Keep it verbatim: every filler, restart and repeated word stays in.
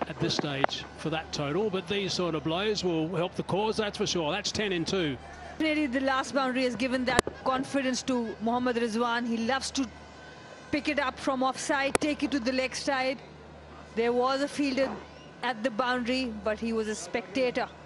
at this stage for that total, but these sort of blows will help the cause, that's for sure. That's ten in two. Really, the last boundary has given that confidence to Mohammad Rizwan. He loves to pick it up from offside, take it to the leg side. There was a fielder at the boundary, but he was a spectator.